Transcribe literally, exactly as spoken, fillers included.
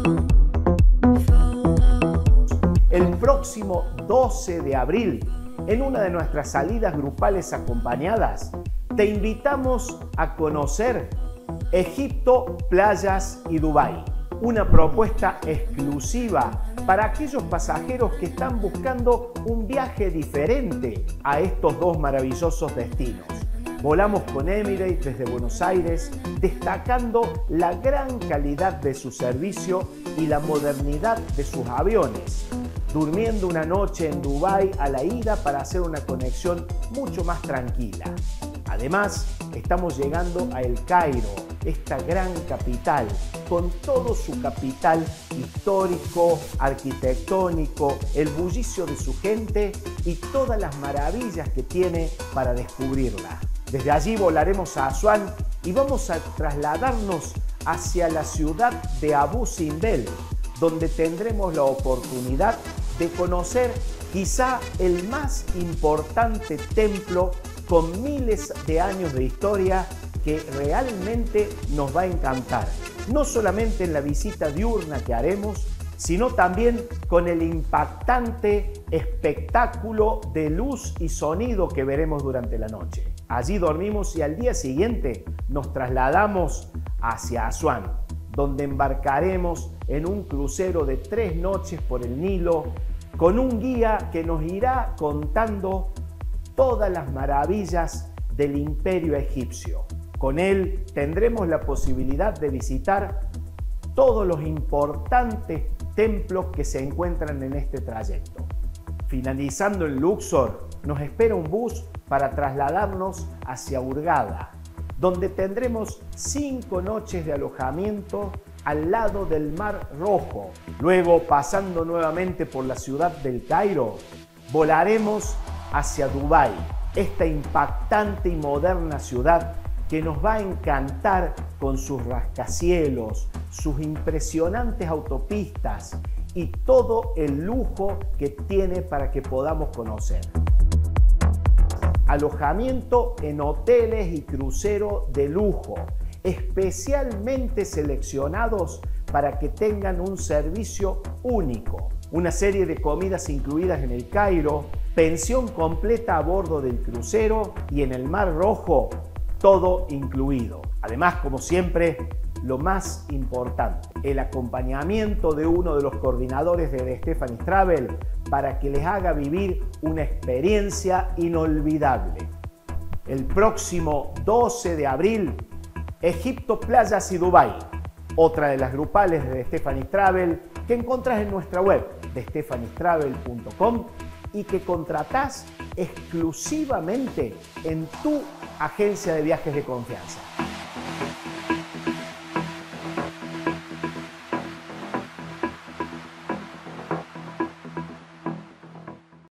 El próximo doce de abril, en una de nuestras salidas grupales acompañadas, te invitamos a conocer Egipto, playas y Dubái. Una propuesta exclusiva para aquellos pasajeros que están buscando un viaje diferente a estos dos maravillosos destinos. Volamos con Emirates desde Buenos Aires, destacando la gran calidad de su servicio y la modernidad de sus aviones, durmiendo una noche en Dubái a la ida para hacer una conexión mucho más tranquila. Además, estamos llegando a El Cairo, esta gran capital, con todo su capital histórico, arquitectónico, el bullicio de su gente y todas las maravillas que tiene para descubrirla. Desde allí volaremos a Asuán y vamos a trasladarnos hacia la ciudad de Abu Simbel, donde tendremos la oportunidad de conocer quizá el más importante templo con miles de años de historia que realmente nos va a encantar. No solamente en la visita diurna que haremos, sino también con el impactante espectáculo de luz y sonido que veremos durante la noche. Allí dormimos y al día siguiente nos trasladamos hacia Asuán, donde embarcaremos en un crucero de tres noches por el Nilo, con un guía que nos irá contando todas las maravillas del imperio egipcio. Con él tendremos la posibilidad de visitar todos los importantes templos que se encuentran en este trayecto. Finalizando en Luxor, nos espera un bus para trasladarnos hacia Hurghada, donde tendremos cinco noches de alojamiento al lado del Mar Rojo. Luego, pasando nuevamente por la ciudad del Cairo, volaremos hacia Dubái, esta impactante y moderna ciudad que nos va a encantar con sus rascacielos, sus impresionantes autopistas y todo el lujo que tiene para que podamos conocer. Alojamiento en hoteles y cruceros de lujo, especialmente seleccionados para que tengan un servicio único. Una serie de comidas incluidas en el Cairo, pensión completa a bordo del crucero y en el Mar Rojo, todo incluido. Además, como siempre, lo más importante, el acompañamiento de uno de los coordinadores de De Stefani's Travel para que les haga vivir una experiencia inolvidable. El próximo doce de abril, Egipto, playas y Dubái, otra de las grupales de De Stefani's Travel que encontrás en nuestra web de stefanis travel punto com y que contratás exclusivamente en tu agencia de viajes de confianza.